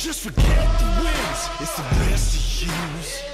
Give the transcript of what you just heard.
Just forget the wins, it's the best to use.